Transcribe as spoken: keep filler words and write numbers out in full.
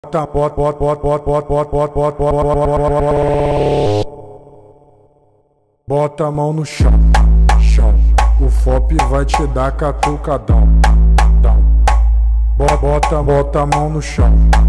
Bota, bota, bota, bota, bota, bota, bota, bota, bota a mão no chão, chão. O F O P vai te dar catucadão, dão. Bota, bota a mão no chão.